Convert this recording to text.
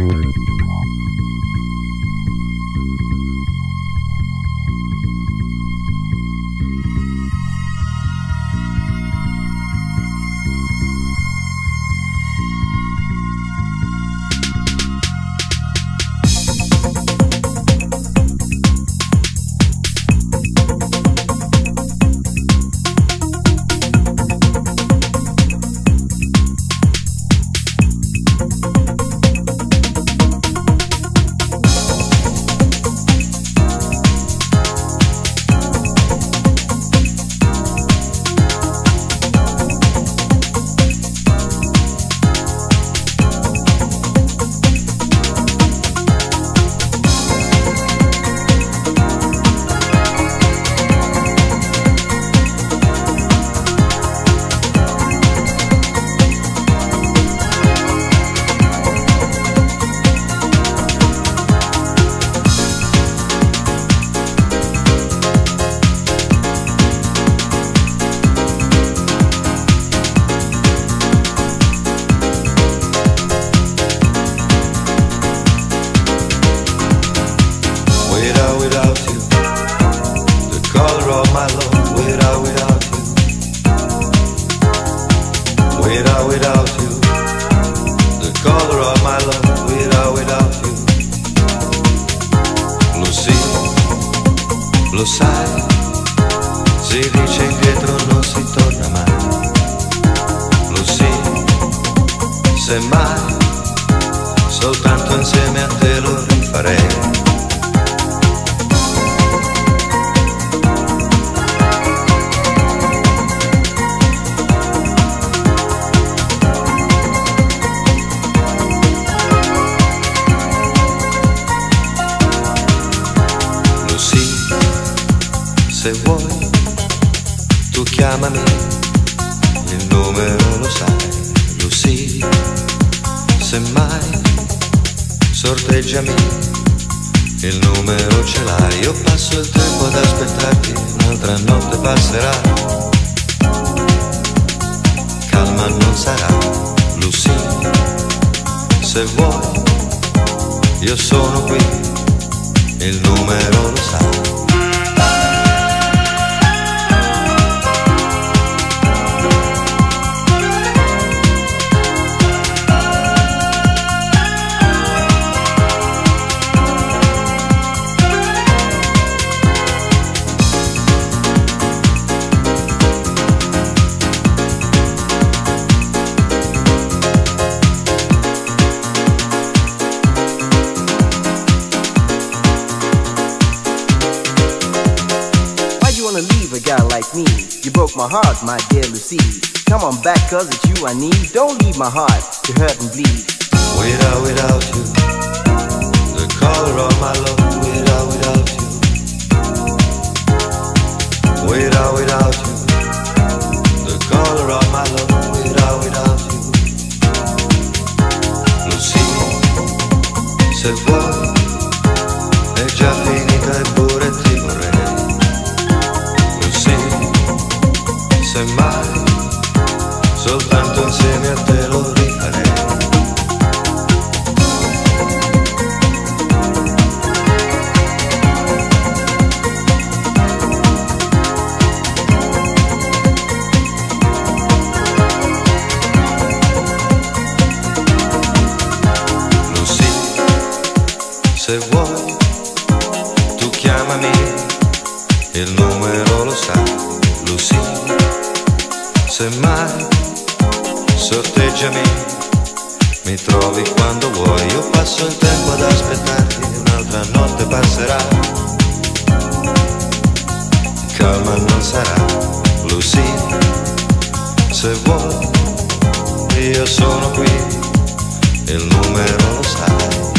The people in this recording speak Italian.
Lo sai, si dice indietro non si torna mai. Lo sì, semmai, soltanto insieme a te lo rifarei. Se vuoi, tu chiamami, il numero lo sai, Lucy. Semmai, sorteggiami, il numero ce l'hai. Io passo il tempo ad aspettarti, un'altra notte passerà. Calma non sarà, Lucy. Se vuoi, io sono qui, il numero lo sai. Leave a guy like me. You broke my heart, my dear Lucy. Come on back, cause it's you I need. Don't leave my heart to hurt and bleed. Without you, the color of my love. Without you, without you, the color of my love. Without you, Lucy, se vuoi è già finita eppure ti vorrei. Semmai, soltanto insieme a te lo rifarei. Lucy, se vuoi, tu chiamami, il numero lo sai, Lucy. Semmai, sorteggiami, mi trovi quando vuoi. Io passo il tempo ad aspettarti, un'altra notte passerà. Calma non sarà, Lucy. Se vuoi, io sono qui, il numero lo sai.